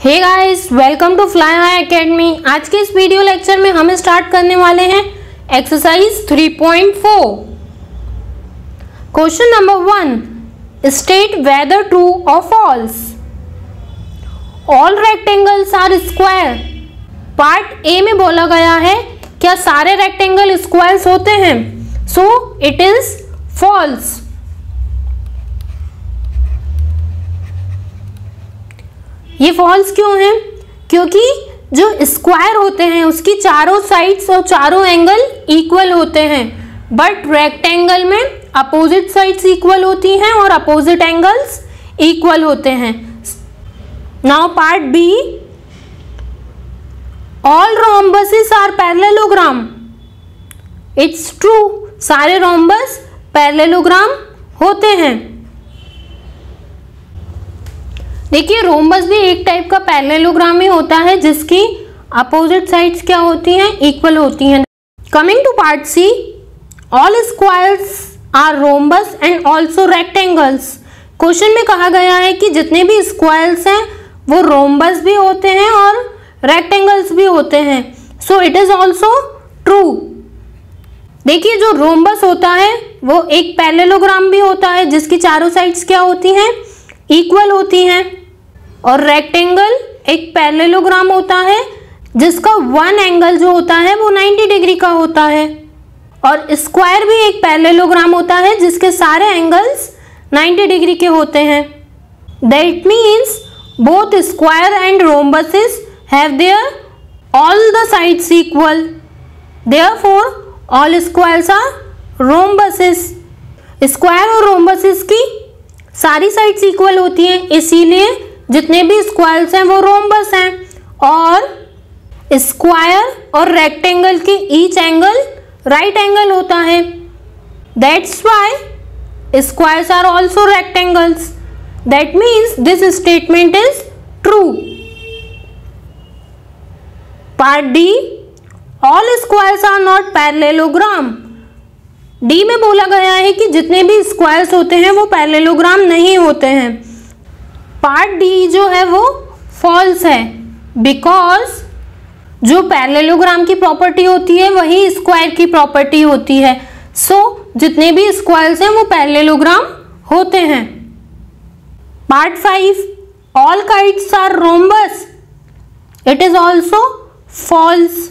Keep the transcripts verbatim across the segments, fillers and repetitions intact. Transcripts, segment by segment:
Hey guys, welcome to fly high academy. आज के इस वीडियो लेक्चर में हम स्टार्ट करने वाले हैं exercise three point four. Question number one, state whether true और false. All rectangles are square. Part A में बोला गया है क्या सारे रेक्टेंगल स्क्वायर्स होते हैं, सो इट इज फॉल्स। ये फॉल्स क्यों है? क्योंकि जो स्क्वायर होते हैं उसकी चारों साइड्स और चारों एंगल इक्वल होते हैं, बट रेक्टेंगल में अपोजिट साइड्स इक्वल होती हैं और अपोजिट एंगल्स इक्वल होते हैं। Now part B, all rhombuses are parallelogram. It's true, सारे रोम्बस पैरेललोग्राम होते हैं। देखिए, रोम्बस भी एक टाइप का पैरेललोग्राम ही होता है जिसकी अपोजिट साइड्स क्या होती हैं, इक्वल होती हैं। Coming to part C, all squares are rhombus and also rectangles. Question में कहा गया है कि जितने भी स्क्वायर्स हैं वो रोम्बस भी होते हैं और रेक्टेंगल्स भी होते हैं, so it is also true. देखिए, जो रोम्बस होता है वो एक पैरेललोग्राम भी होता है जिसकी चारों साइड्स क्या होती हैं, इक्वल होती हैं, और रेक्टेंगल एक पैरेललोग्राम होता है जिसका वन एंगल जो होता है वो नाइंटी डिग्री का होता है, और स्क्वायर भी एक पैरेललोग्राम होता है जिसके सारे एंगल्स नाइंटी डिग्री के होते हैं। That means both square and rhombuses have their all the sides equal, therefore all squares are rhombuses. Square और रोम्बसेस की सारी साइड्स इक्वल होती हैं, इसीलिए जितने भी स्क्वायर्स हैं वो रोम्बस हैं, और स्क्वायर और रेक्टेंगल के ईच एंगल राइट एंगल होता है। That's why squares are also rectangles. That means this statement is true. Part D, all squares are not parallelogram. D में बोला गया है कि जितने भी स्क्वायर्स होते हैं वो पैरेललोग्राम नहीं होते हैं। पार्ट डी जो है वो फॉल्स है, बिकॉज जो पैरेललोग्राम की प्रॉपर्टी होती है वही स्क्वायर की प्रॉपर्टी होती है, सो so, जितने भी स्क्वायर्स हैं वो पैरेललोग्राम होते हैं। Part five, all kites are rhombus. It is also false.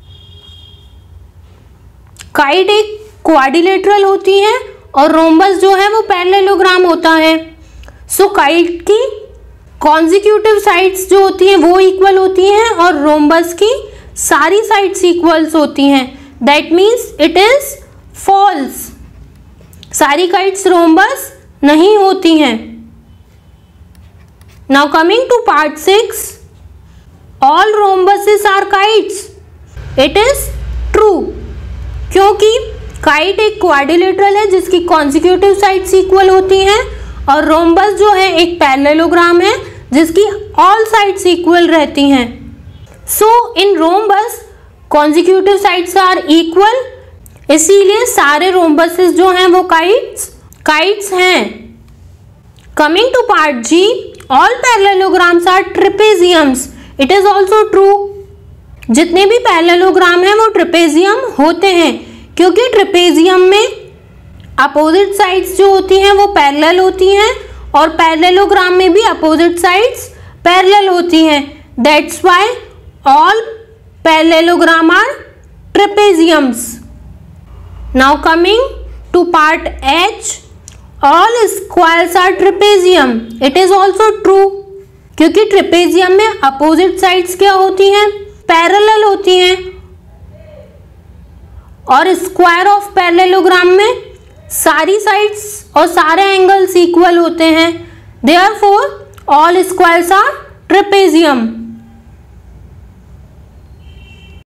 Kite एक क्वाड्रिलेटरल होती है और रोम्बस जो है वो पैरेललोग्राम होता है, सो so, काइट की कॉन्जिक्यूटिव साइड्स जो होती हैं वो इक्वल होती हैं और रोम्बस की सारी साइड्स इक्वल्स होती हैं। That means it is false. सारी काइट्स रोम्बस नहीं होती हैं। Now coming to part six, all rhombuses are kites. It is true, क्योंकि काइट एक क्वाड्रिलेटरल है जिसकी कॉन्जिक्यूटिव साइड्स इक्वल होती हैं, और रोम्बस जो है एक पैरेललोग्राम है जिसकी ऑल साइड्स इक्वल रहती हैं। So in rhombus consecutive sides are equal, इसीलिए सारे रोम्बसेस जो हैं वो काइट्स काइट्स हैं। Coming to part G, all parallelograms are trapeziums. It is also true. जितने भी पैरेललोग्राम हैं वो ट्रेपेजियम होते हैं, क्योंकि ट्रेपेजियम में अपोजिट साइड्स जो होती हैं वो पैरेलल होती हैं और पैरेललोग्राम में भी अपोजिट साइड्स पैरेलल होती हैं। That's why all parallelogram are trapeziums. Now coming to part H, all squares are trapezium. It is also true, क्योंकि ट्रेपेजियम में अपोजिट साइड्स क्या होती हैं, पैरेलल होती हैं, और स्क्वायर ऑफ पैरेललोग्राम में सारी साइड्स और सारे एंगल्स इक्वल होते हैं, therefore all squares are trapezium.